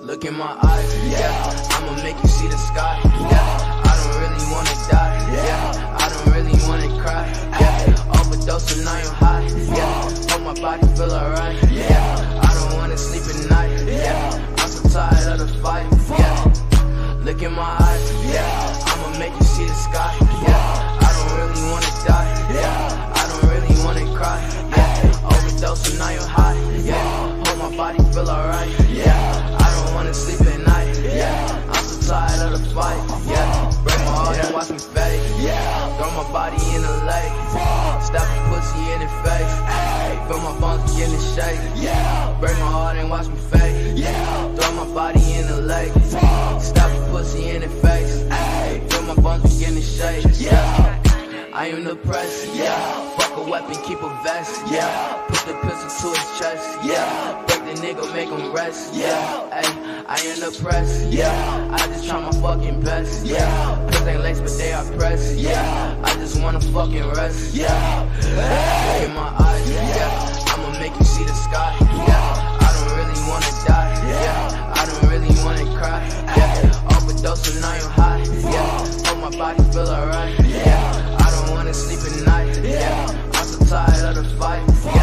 Look in my eyes, yeah, I'ma make you see the sky, yeah, I don't really wanna die, yeah, I don't really wanna cry, yeah, overdose and I am high, yeah, hope my body feel alright, yeah, I don't wanna sleep at night, yeah, I'm so tired of the fight, yeah, look in my eyes, yeah, I'ma make you see the sky, yeah, I don't really wanna die, yeah, I don't really wanna cry, yeah, overdose and I am high, yeah, hope my body feel alright, yeah, I don't wanna sleep at night, yeah, I'm so tired of the fight, yeah, break my heart and watch me fade, yeah, throw my body in the lake, stab a pussy in the face, feel my bones begin to shake, yeah, break my heart and watch me fade, yeah, throw my body in the lake, stab a pussy in the face, feel my bones begin to shake, yeah, I am depressed, yeah, fuck a weapon, keep a vest, yeah, put the pistol to his chest, yeah, break the nigga, make him rest, yeah, ay, I am depressed, yeah, I just try my fucking best, yeah, pills ain't lace but they are pressed, yeah, I just wanna fucking rest, yeah, look in my eyes, yeah, I'ma make you see the sky, yeah, I don't really wanna die, yeah, I don't really wanna cry, yeah, overdose and I am high, yeah, hope my body feel alright, yeah, I don't wanna sleep at night, yeah, I'm so tired of the fight,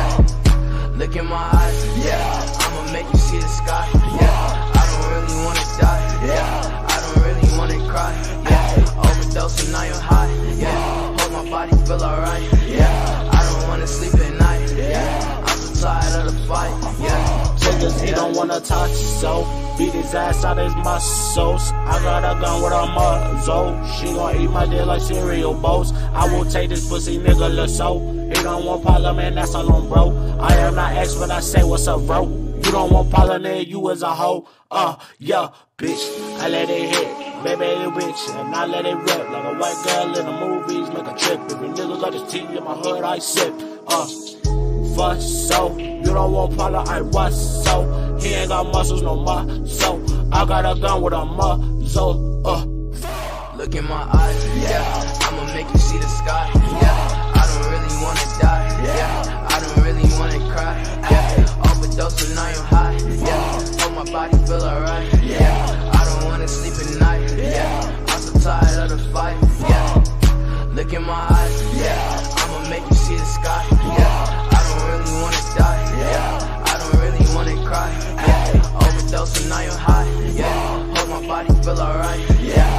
yeah, look in my eyes, yeah, I'ma make you see the sky, yeah, I don't really wanna die, yeah, I don't really wanna cry, yeah, overdose and I am high, yeah, hope my body feel alright, yeah, I don't wanna sleep at night, yeah, I'm so tired of the fight, yeah. He don't wanna touch his soul, beat his ass out his muscles. I got a gun with a muzzle, she gon' eat my dick like cereal bowls. I will take this pussy nigga Lasso. He don't want problem, man, that's all on bro. I am not X, but I say what's up, bro. You don't want problem, then you as a hoe. Yeah, bitch, I let it hit, baby, it rich, and I let it rip like a white girl in the movies, make a trip. If a nigga got his tea in my hood, I sip. Fuss so, you don't want problem, I was so. He ain't got muscles, no muscle. I got a gun with a muzzle. Look in my eyes, yeah, I'ma make you see the sky, yeah, I don't really wanna die, yeah, I don't really wanna cry, yeah, overdose and I am high, yeah, hope my body feel alright, yeah, I don't wanna sleep at night, yeah, I'm so tired of the fight, yeah, look in my eyes, yeah, I'ma make you see the sky, yeah, I don't really wanna die, yeah, I don't really wanna cry, yeah, overdose and I am high, yeah, hope my body feel alright, yeah.